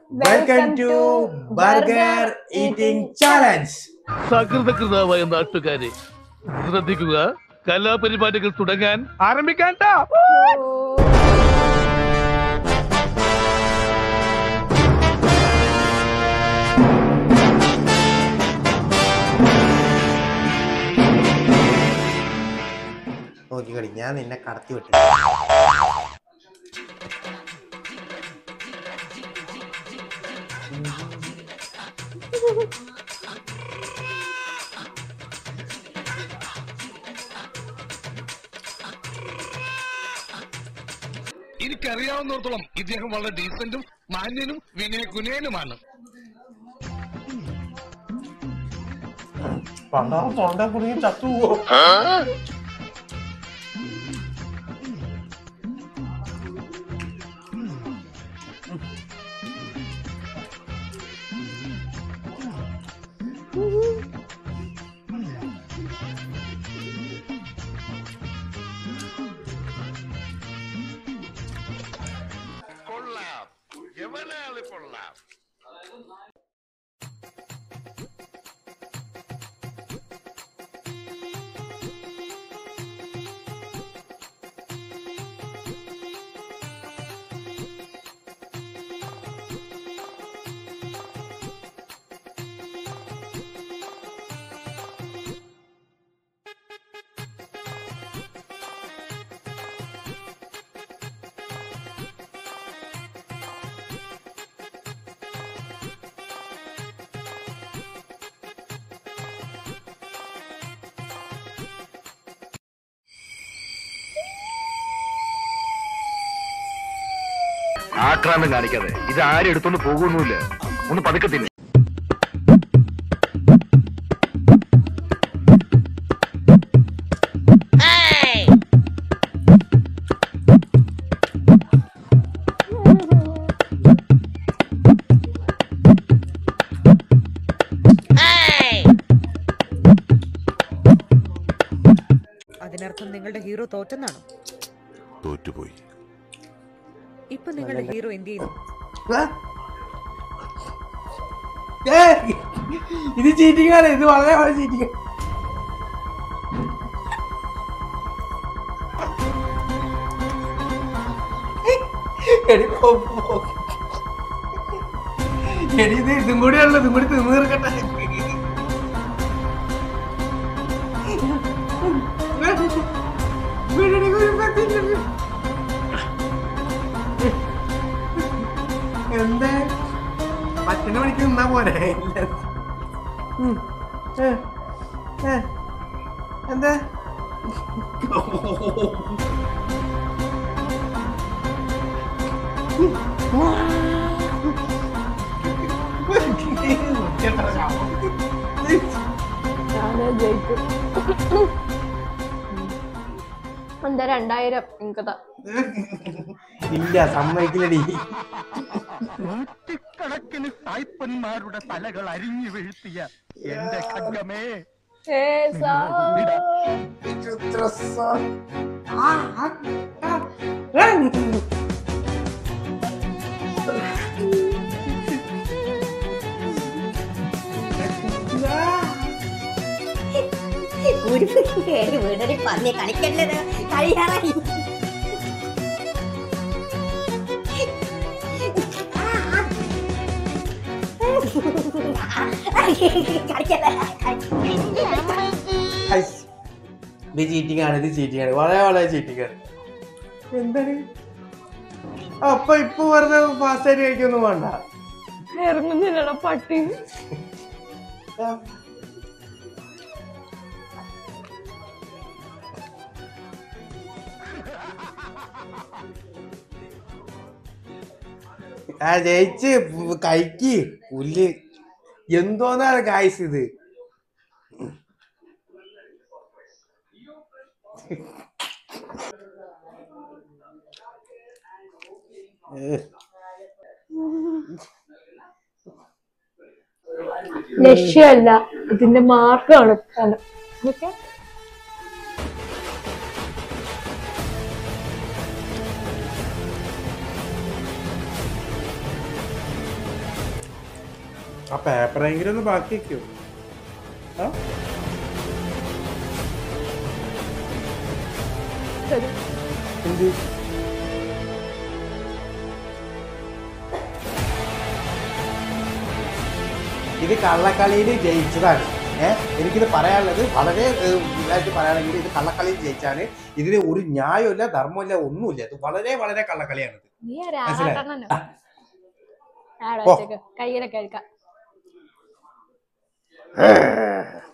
Welcome to Burger Eating Challenge. സകൃതകൃതമായ നാട്ടുകാരെ ശ്രദ്ധിക്കുക, കലാപരിപാടികൾ തുടങ്ങാൻ ആരംഭിക്കാൻ. നോക്കിക്കോടി, ഞാൻ നിന്നെ കടത്തി വിട്ടു. എനിക്കറിയാവുന്നിടത്തോളം ഇദ്ദേഹം വളരെ ഡീസന്റും മാന്യനും വിനയകുനേനുമാണ്. തൊണ്ട കുടുങ്ങി ചത്തുവോ? കൊള്ളാം, എവനാള് കൊള്ളാം. ആക്രാന്തം കാണിക്കാതെ ഇത് ആരും എടുത്തോണ്ട് പോകുന്നില്ല. ഒന്ന് പതുക്കത്തില്ല. അതിനർത്ഥം നിങ്ങളുടെ ഹീറോ തോറ്റെന്നാണോ? തോറ്റുപോയി. ഇപ്പൊ നിങ്ങളുടെ ഹീറോ എന്ത് ചെയ്യുന്നു? ഇത് ചീറ്റിംഗ് ആണ്. ഇത് വളരെ വളരെ ചീറ്റിംഗ്. ഇതും കൂടിയാണല്ലോ, ഇതും കൂടി തിന്നു തീർക്കട്ടെ. എന്താ പത്തിന് മണിക്ക് നിന്നാ പോരെ? എന്താ എന്താ 2000 എനിക്കതാ. ഇല്ല, സമ്മതിക്കില്ലടി. നൂറ്റിക്കണക്കിന് സായിപ്പന്മാരുടെ തലകൾ അരിഞ്ഞു വീഴ്ത്തിയ എന്റെ ഖഡ്ഗമേ, വീടൊരു പറഞ്ഞ് കളിക്കണ്ടത് കഴിയാറായി. ഇത് ചീറ്റിംഗ് ആണ്, ഇത് ചീറ്റിംഗ് ആണ്, വളരെ വളരെ ചീറ്റിംഗ് ആണ്. എന്താണ് അപ്പൊ ഇപ്പൊ വെറുതെ ഫാസ്റ്റ് ആയിട്ട് കഴിക്കൊന്നും വേണ്ട. ഇറങ്ങുന്നില്ലടാ പട്ടി. ജയിച്ച് കഴിക്ക് പുല്ല്. എന്തോന്നാണ് കായ്സ് ഇത്? ലക്ഷ്യമല്ല, ഇതിന്റെ മാർക്കാണ്. ഓക്കെ, ആ പേപ്പറെങ്കിലും ഒന്ന് ബാക്കി വെക്കൂ. എന്ത് ഇത് കള്ളക്കളിയിൽ ജയിച്ചതാണ്. എനിക്കിത് പറയാനുള്ളത് വളരെ ഇതായിട്ട് പറയുകയാണെങ്കിൽ ഇത് കള്ളക്കളിയിൽ ജയിച്ചാണ്. ഇതിന് ഒരു ന്യായമില്ല, ധർമ്മമില്ല, ഒന്നുമില്ല. ഇത് വളരെ വളരെ കള്ളക്കളിയാണിത്. കയ്യിലൊക്കെ എടുക്കാം.